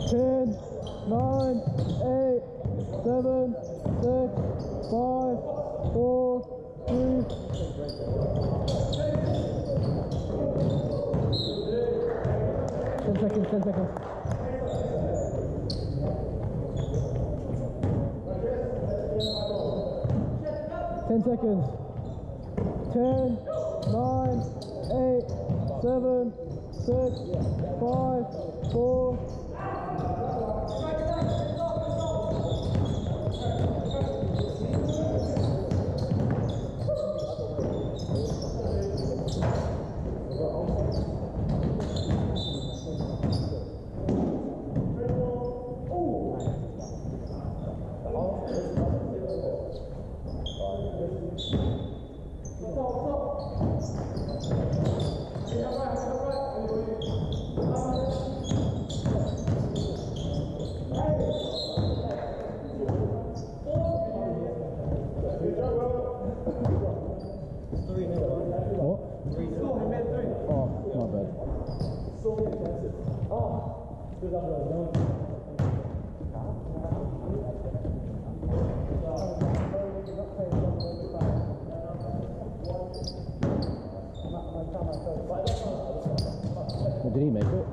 10, 9, 8, 7, 6, 5, 4, 3. 10 seconds, 10 seconds. 10 seconds. 10, 9, 8, 7, 6, 5, 4. Did he make it?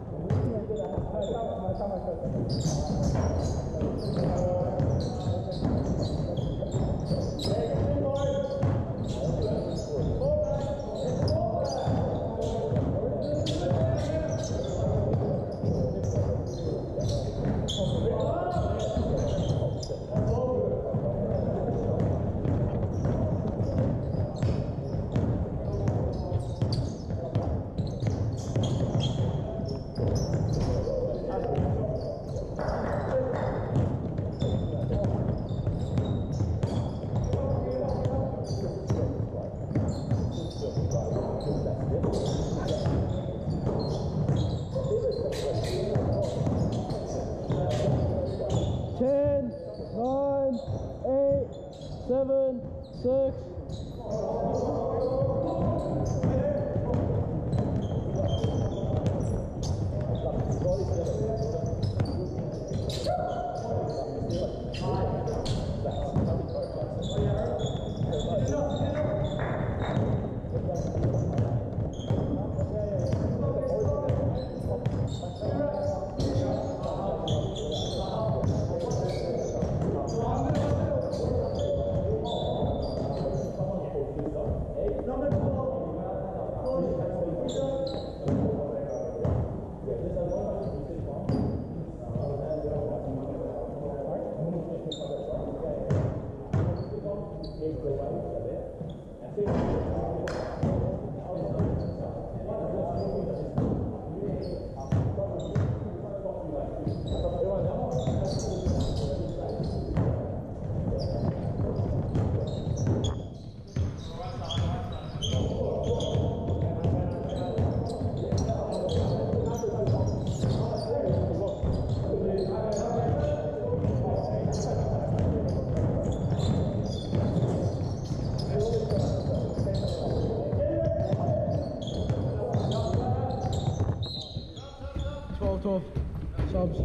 Subs.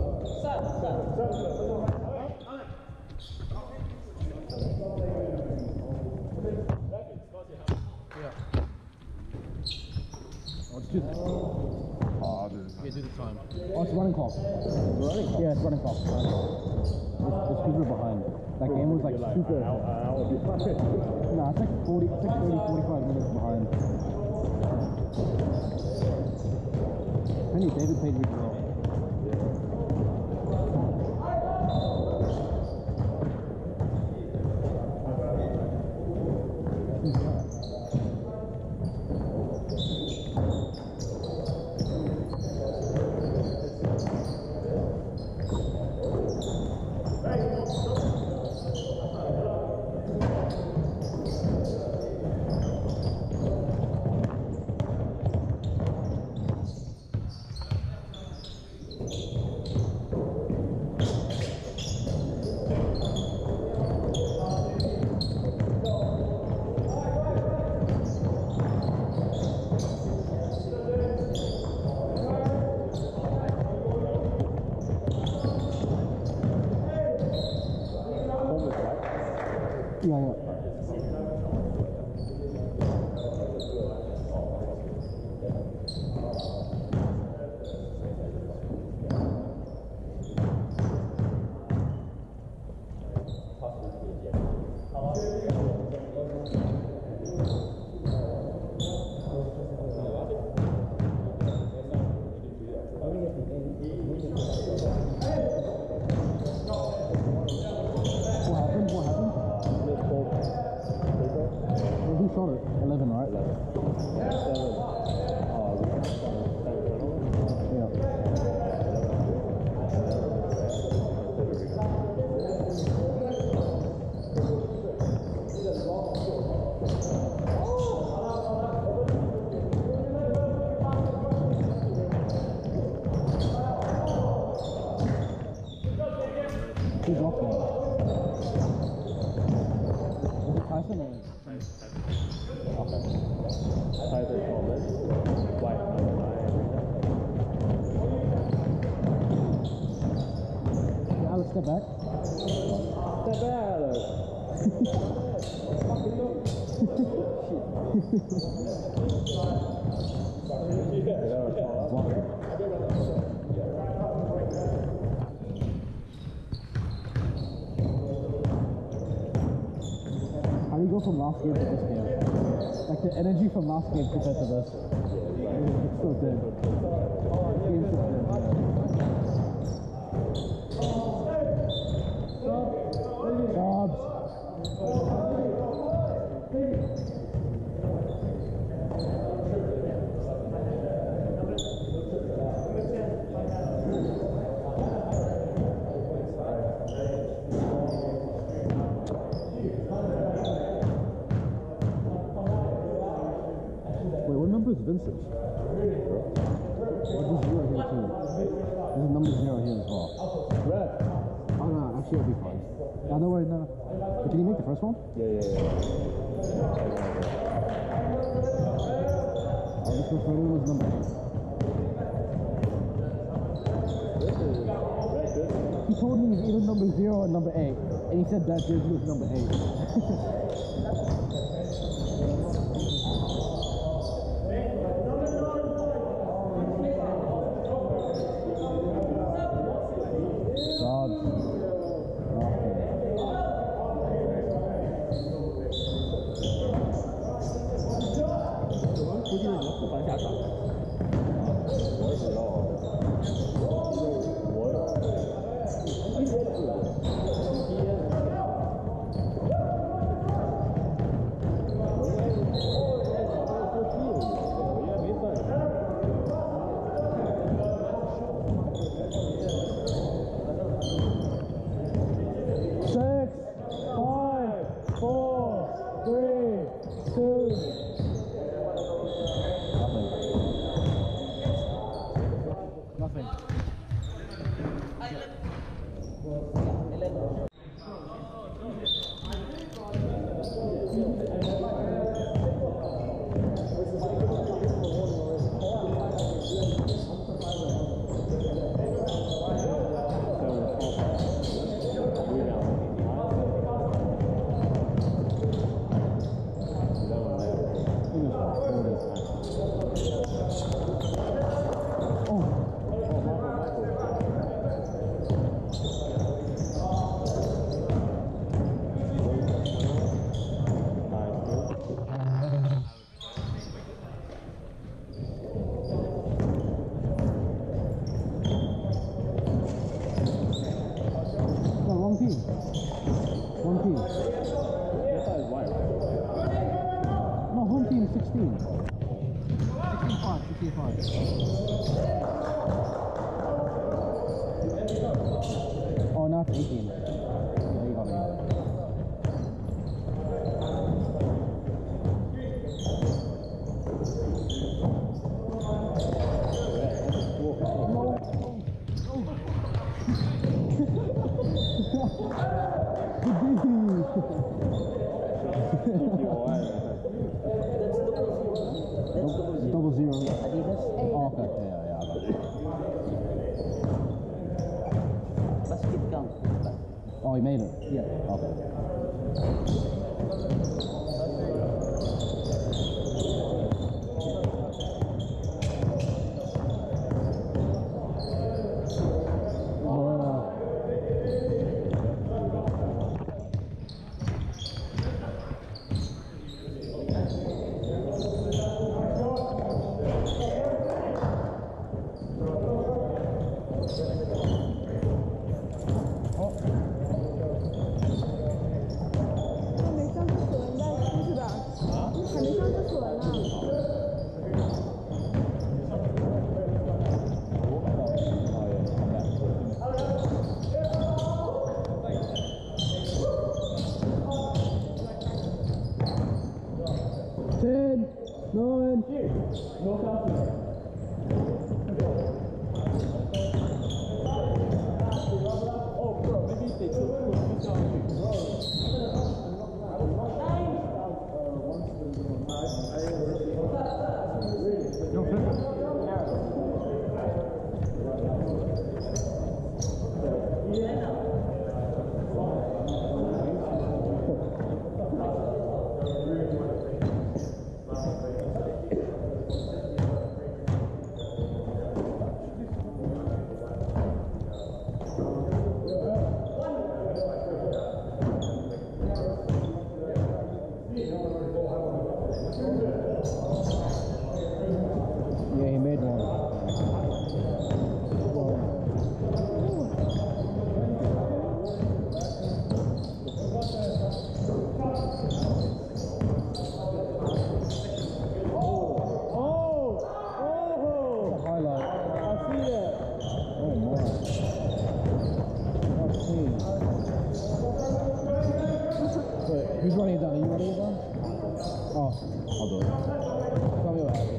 Yeah. Let's do this. Yeah, do the time. Oh, it's running clock. Running? Yeah, it's running clock. It's because we're behind. That game was like super. Nah, it's like 40, it's like 30, 45 minutes behind. I need David played really well. Yeah, yeah. What happened? Who shot it? 11, right? 11. Yeah. Who's off there? Is it Tyson or? Okay. Tyson Thomas, white number 9. Yeah, Alex, step back. Step back, Alex. Fucking look. How do you go from last game to this game? Like the energy from last game compared to this. It's so good. This game's so good. Jobs. Wait, what number is Vincent? There's 0 here too. There's a number 0 here as well. Red. Oh no, actually it'll be fine. Yeah, don't worry, no. But can you make the first one? Yeah. I'll just refer to him as number 8. He told me he's either number 0 or number 8. And he said that jersey was number 8. Home team 16. 16-5. Oh, now it's 18. There you go, man. Double zero. Oh, okay. Yeah, I got it. Basket count. Oh, he made it? Yeah. Okay. Yeah, he made one. Highlight. I see that. Oh my. That's clean. Wait, who's running it down? Are you running it down? Oh, I'll do it. Tell me what happened.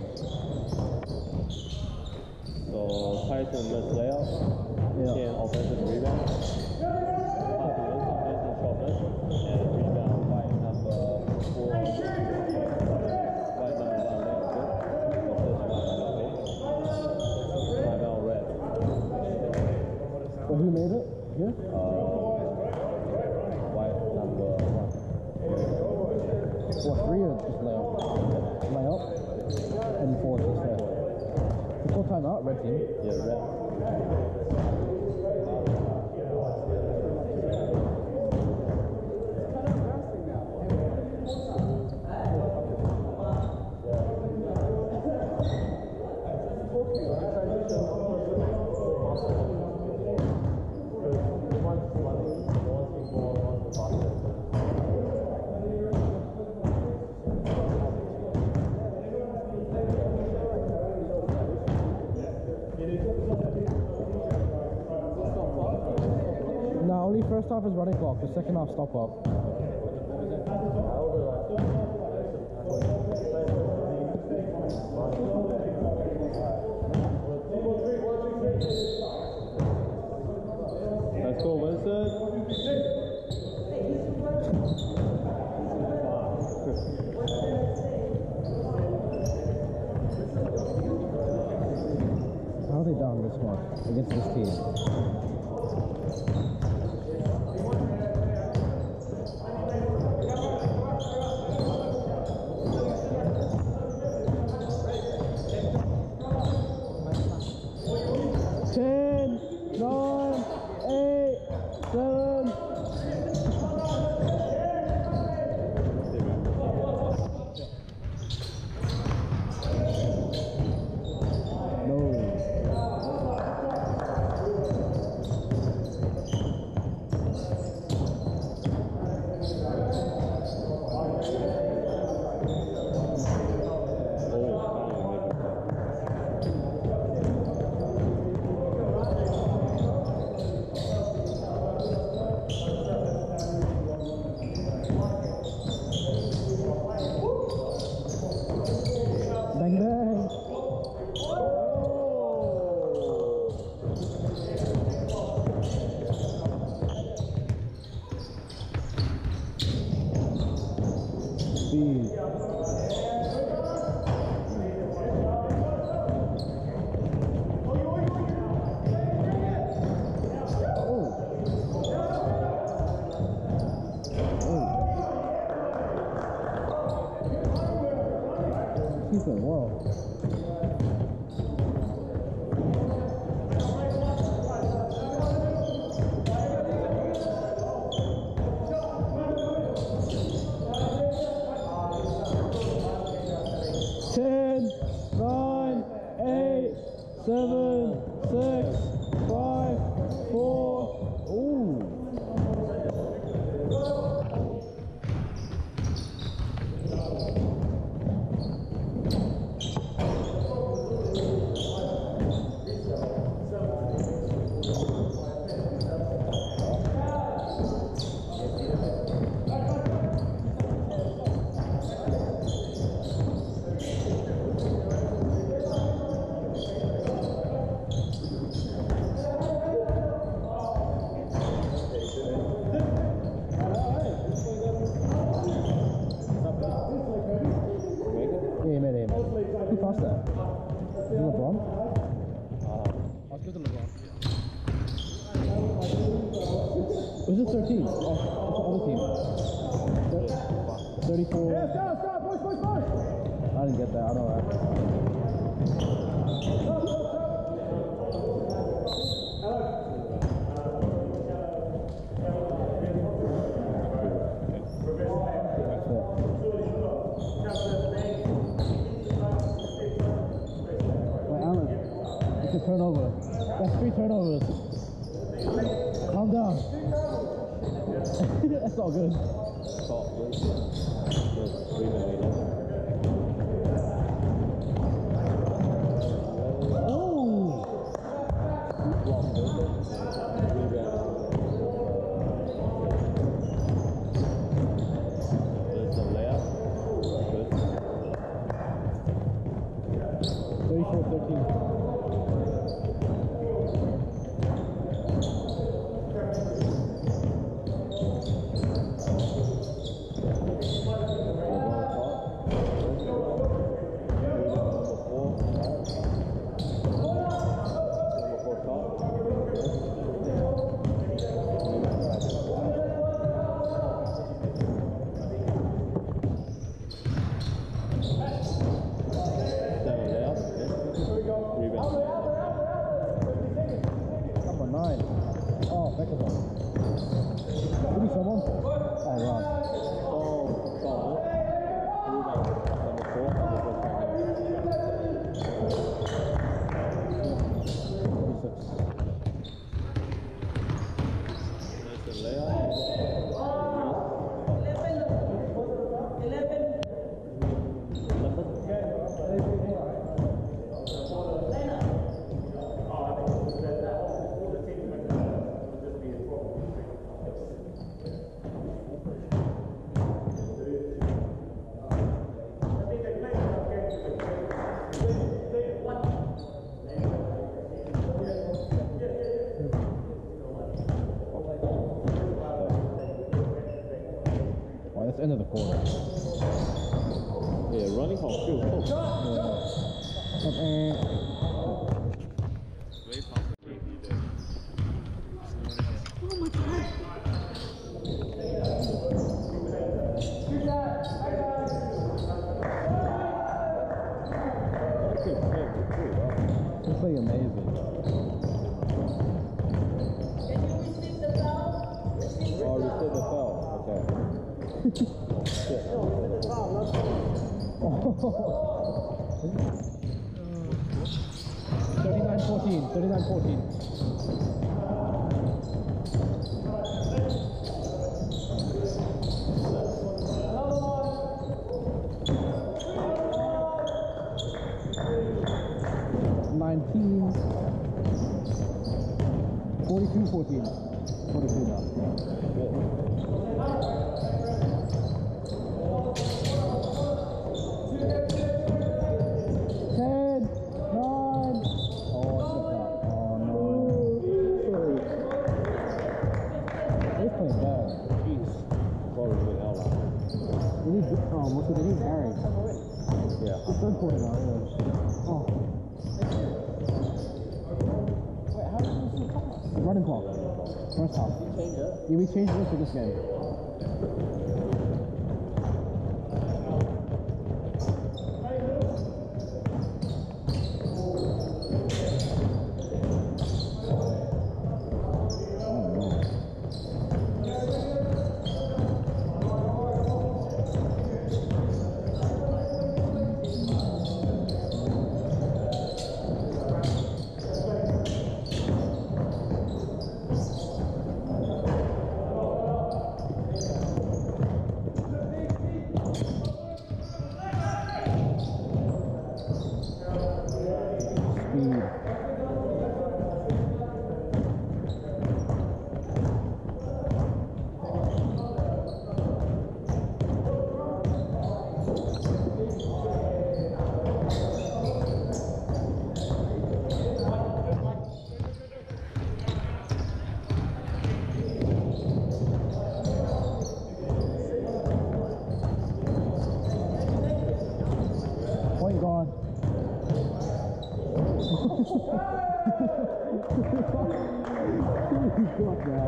So Tyson missed layup, 10 offensive rebound, Populous offensive shortness, and rebound by number 4. By number 1 left foot, timeout red. Well, who made it? Yeah? White number 1. What, 3 or just layup? Layup? And 4 just there. It's full time out, red team. Yeah, red. Nah, only first half is running clock, the second half stop up. Let's go, Winston. How are they down this much against this team? open. Whoa. Who passed that? Is it LeBron? Let's go to LeBron. Was it 13? Oh, it's the other team. 34. Yeah, stop, push. I didn't get that, I know that. Turnover. That's 3 turnovers. Calm down. That's all good. End of the quarter. Yeah, running home feels close. Very possible. Oh my God. It's like amazing. Oh, receive the foul. Okay. Shit. 39-14. 42-14. 42 now. What's it? It is Eric. Yeah. It's third quarter now, yeah. Oh. Wait, how did you see the running clock. First half. You changed it? Yeah, we changed it for this game. Fuck that.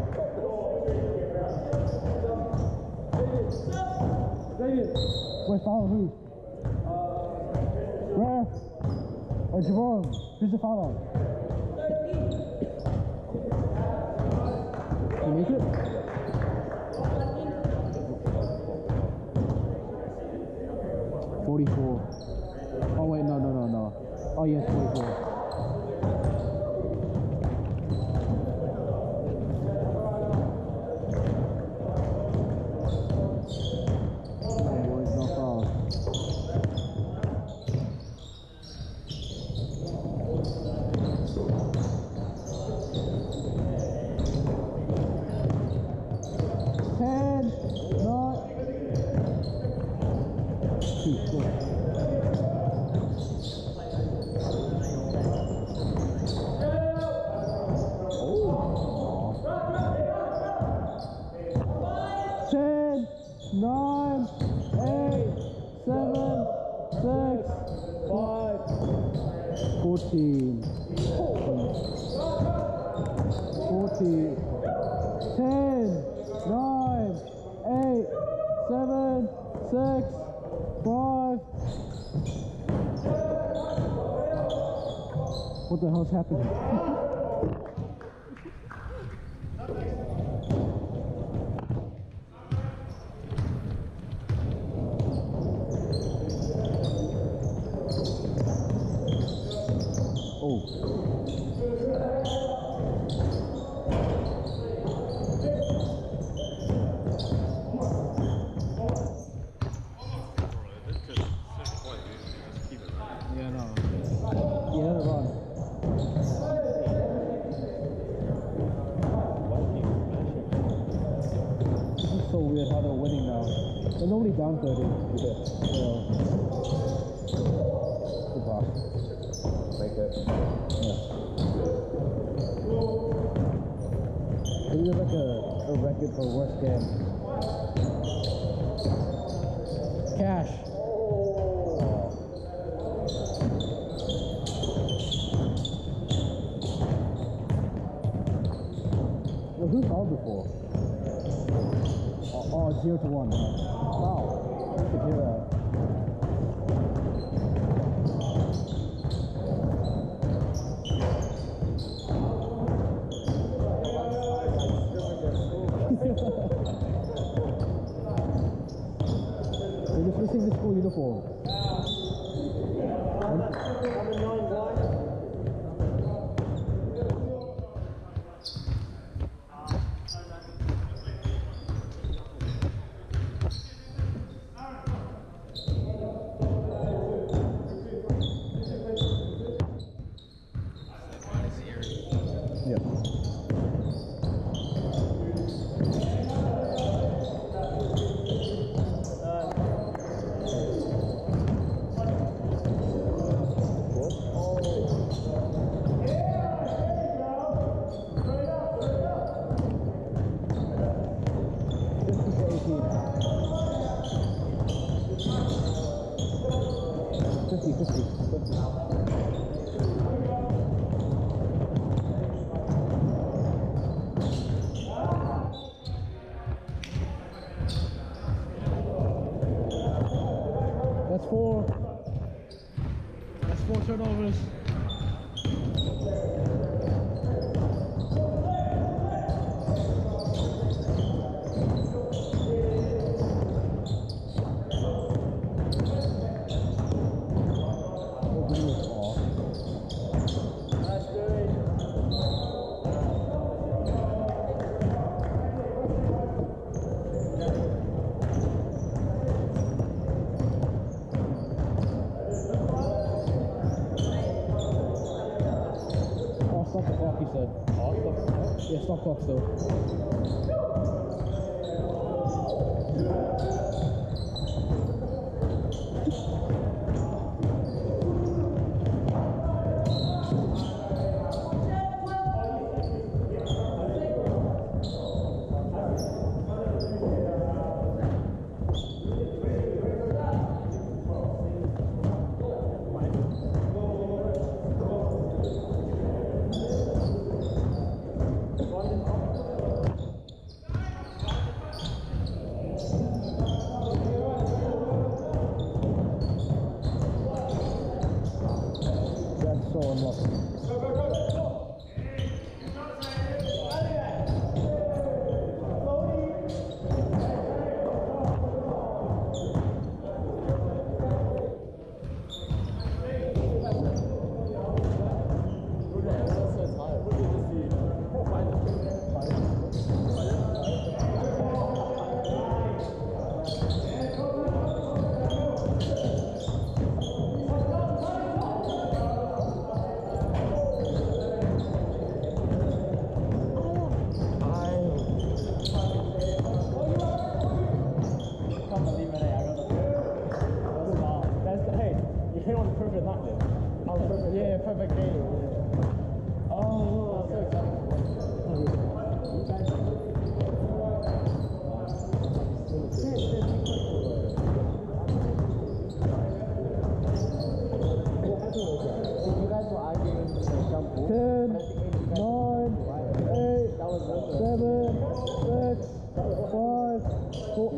Wait, follow who? Ref. Or Jerome. Who's the follow? Can you make it? $44. Oh wait, no. Oh yes, 44. What the hell's happening? Oh. Yeah, no. Yeah, run. So weird how they're winning now. They're normally down 30. Yeah. Good block. Make it. Yeah. Maybe there's like a record for worst game. Cash. Well, who called before? Oh, 0-1. Wow. I could hear that. They're just missing the school uniform. That's four turnovers. Stop the clock, he said. Yeah, stop clock still. practice? Yeah, perfect game. Oh, so exciting. You guys were arguing to jump 10, 9, 8, 7, 6, 5, 4.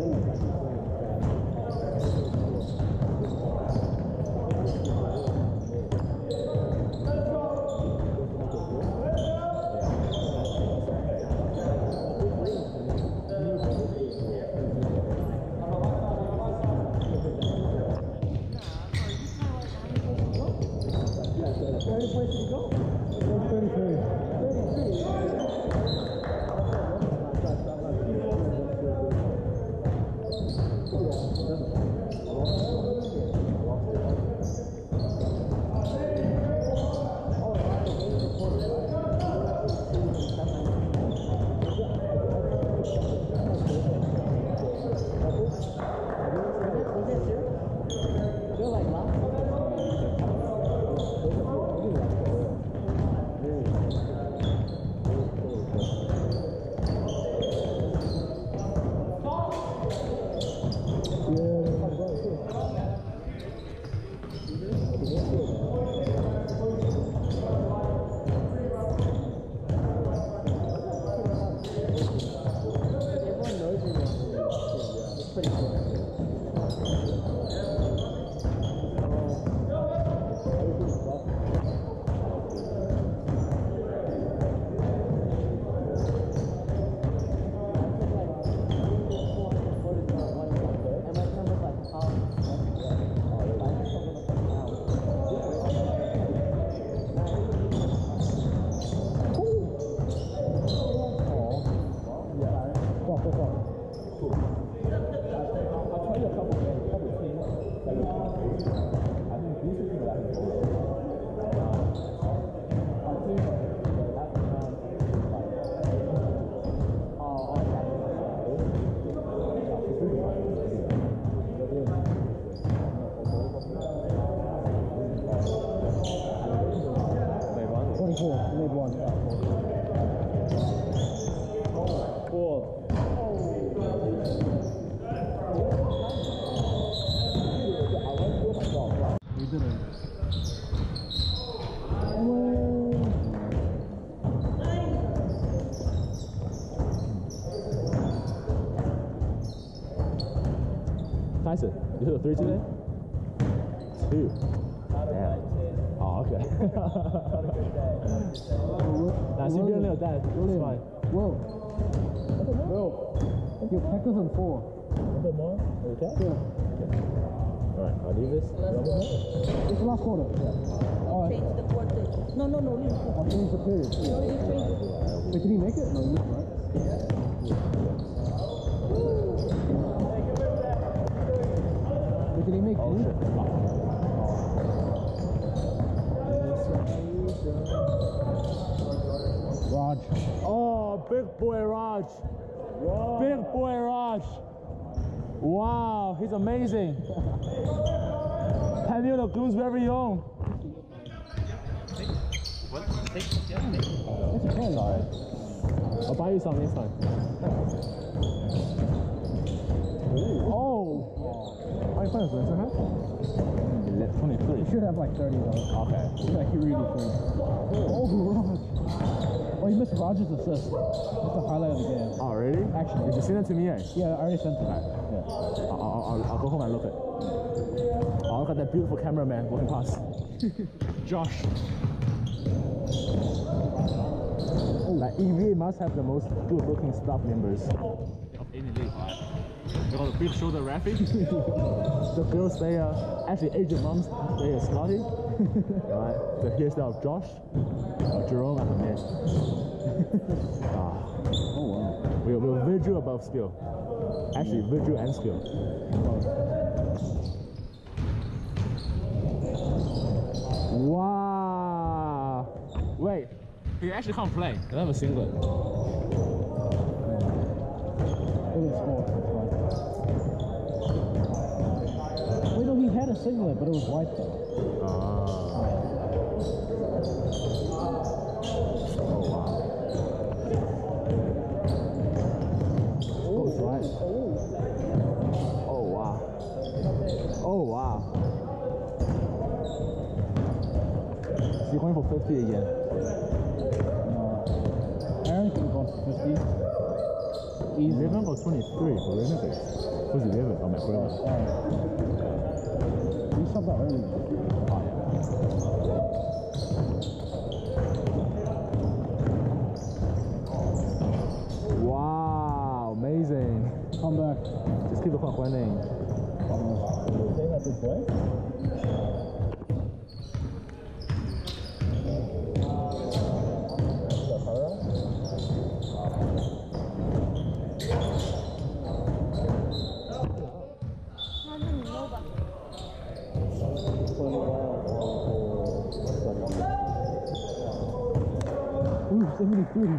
Tyson, you hit a 3 today? 2. Damn. Oh, okay. Nice, you getting a dad. It's fine. Whoa. Your Packers on 4. A bit more? Okay? Yeah. Alright, I'll leave this. It's the last quarter. Yeah. Alright. Change the quarter. No. I'll change the period. You already changed it. Wait, did he make it? No, he missed, right? Wait, did he make it? Raj. Oh, big boy Raj. Wow. Big boy Raj. Wow, he's amazing. Penny Lagoon's very own. What? Take That's a pen. Sorry. I'll buy you some next time. Oh! How many players does it have? 23. You should have like 30 though. Okay. Like you really should. Oh, Raj. Oh, he missed Raj's assist. That's the highlight of the game. Oh, really? Actually. Did you send it to me yet? Yeah, I already sent it. Yeah. I'll go home and look at it. Oh, look at that beautiful cameraman walking past. Josh. Like EVA must have the most good-looking staff members of any league. They got a big shoulder Rafi. The girls they are actually Asian moms. They are Scotty. Right. The hairstyle of Josh, Jerome, and the men. Oh wow. We're visual above skill. Actually, visual and skill. Wow. Wait. He actually can't play. He have a singlet. It was small. Wait, no, he had a singlet, but it was white though. Oh wow. Oh, it's right. Oh wow. Oh wow. So you're going for 50 again? Aaron could have gone for 50. Easy. 11 or 23 for Renegades. Who's 11? Oh, my brother. You stopped that early. Wow, amazing. Come back. Just keep the clock running. Is that big boy? Ooh, 73.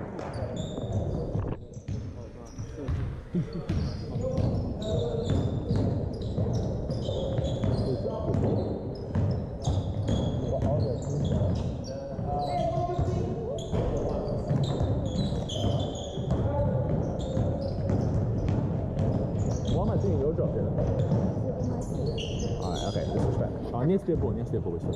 Why am I thinking your drop here? Alright, okay, let's switch back. Next step we switch.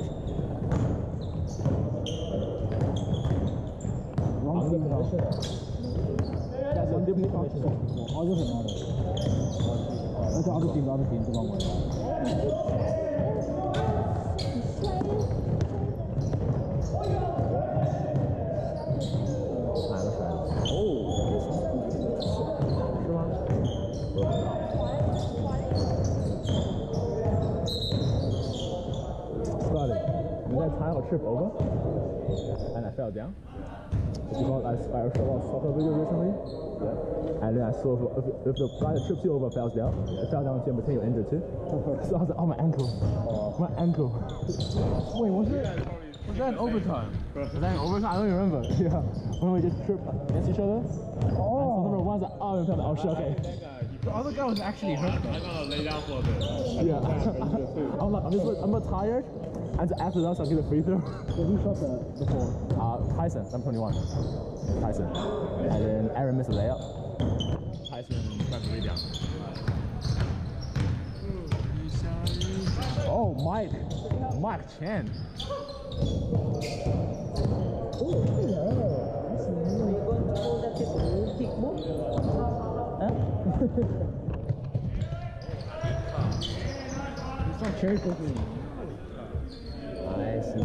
Wrong team commission. That's a different commission. Oh, it doesn't matter. That's the other team, the wrong way. Trip over and I fell down because I saw a soccer video recently, and then I saw if the guy that trips you over falls down, it fell down into your you're injured too. So I was like, oh, my ankle. Wait, was that in overtime? Was that in overtime? I don't even remember. Yeah, when we just tripped against each other. Oh. So number one's like, oh, and fell down. Oh shit, okay. The other guy was actually hurt. I'm gonna lay down for a bit. Yeah. I'm not tired. And after that, I'll get a free throw. So who shot that before? Tyson, I'm 21. Tyson. And then Aaron missed a layup. Tyson got the rebound. Oh, Mike Chen. It's not cherry cookie. I see you.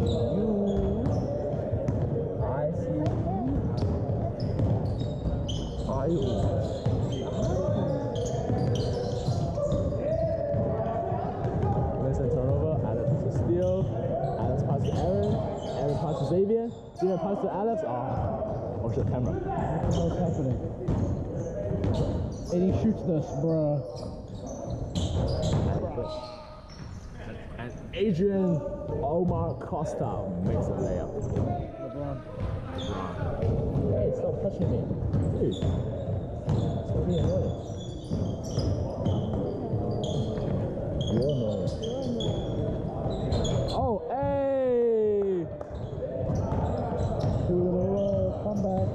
Listen, turnover. Alex to steal. Alex pass to Aaron. Aaron pass to Xavier. Xavier pass to Alex. Oh shit, camera. What's happening? And he shoots this, bruh. And Adrian Omar Costa makes a layup. LeBron. Hey, stop touching me. Dude. Stop being annoying. You're annoying. Oh, hey! Comeback.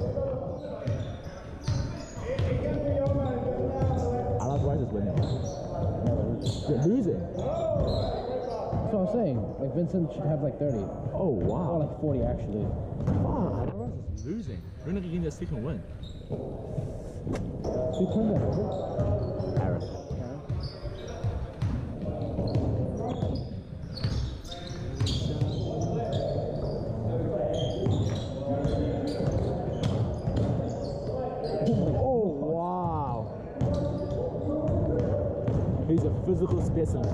I like Rice is winning. They're losing. That's what I'm saying. Like Vincent should have like 30. Oh, wow. Or like 40 actually. Wow, Rice is losing. We're not getting a second win. Who turned that over? Aaron. Oh, wow. He's a physical specimen.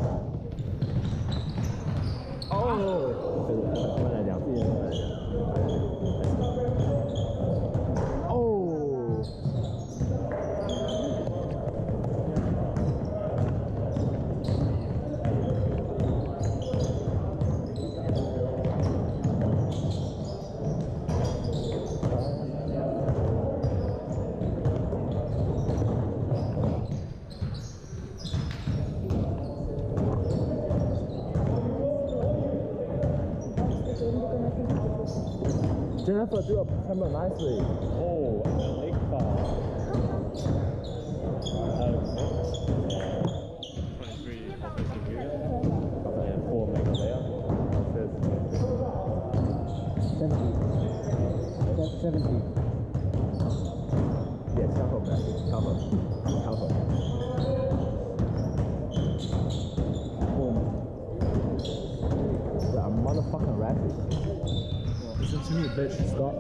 never do a camera nicely. Oh, leg bar. 23 offensive unit. And 4 mega layer. 70. 70. Yes, cover, man. Cover. Boom. Yeah, I'm motherfucking rapid. Listen to me, bitch. Stop.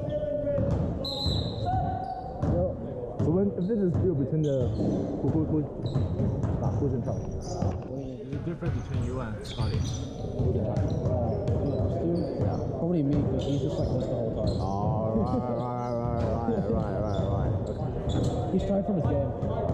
So when if this is still between the who's in charge? There's a difference between you and Scotty. Probably me, because he's just like this the whole time. Oh, right. He's trying from his game.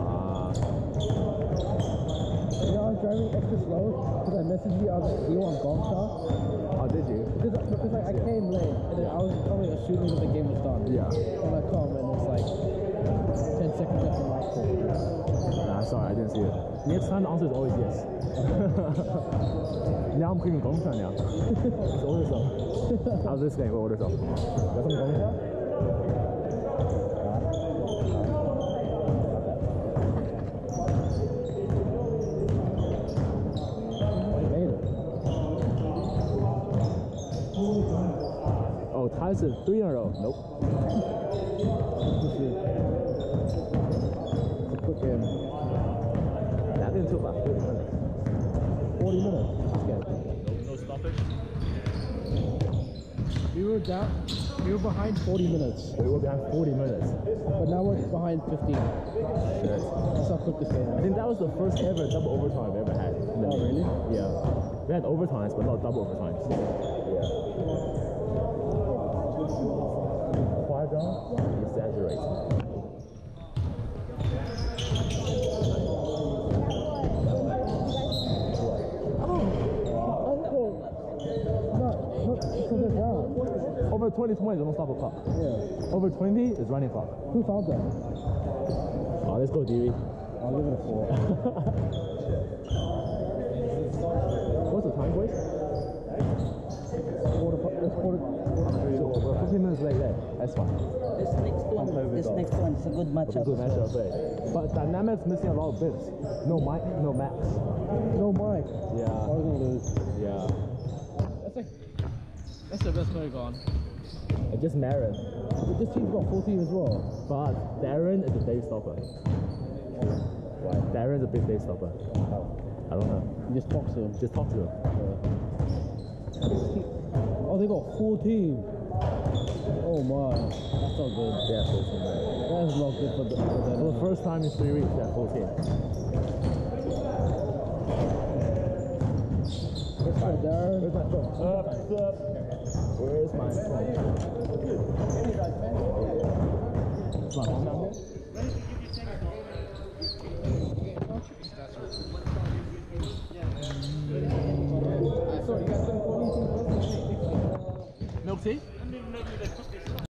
You know, I was driving extra slow because I messaged you. I was like, you want Gongcha? Oh, did you? Because like, I came late and then I was probably assuming that the game was done. Yeah. And I come and it's like 10 seconds after last call. Nah, sorry, I didn't see it. Next time the answer is always yes. Now I'm cleaning Gongcha now. Let's order some. How's this game? We'll order some. Got some Gongcha? Oh, Tyson, 3 in a row. Nope. It's a quick game. That didn't took about 40 minutes. 40 minutes. This game. No stoppage. We were behind 40 minutes. We were behind 40 minutes. But now we're behind 15. Shit. That's how quick this game I is. think that was the first ever double overtime we ever had. Oh, really? Yeah. We had overtimes, but not double overtimes. Yeah. Quiet down? Exaggerate. Over 20 don't stop a clock. Yeah. Over 20 is running clock. Who found that? Oh, let's go, Dewey. I'll give it a 4. What's the time, boys? We're 15 minutes late there. That's fine. This next one is a good matchup. It's a good matchup, right? But Dynamic's missing a lot of bits. No Mike, no Max. No mic. Yeah. I was gonna lose. Yeah. That's the best player gone. And just Marin. But this team's got 14 as well. But Darren is a day stopper. Why? Darren's a big day stopper. I don't know. You just talk to him. Just talk to him. Oh, they got 14. Oh my. That's not good. Yeah, 14. That is not good for them. For the first time in 3 weeks, they're 14. What's up, Darren? Where's my phone? Where's my phone? Is my phone down there? Sorry, you guys didn't call anything? Milk tea?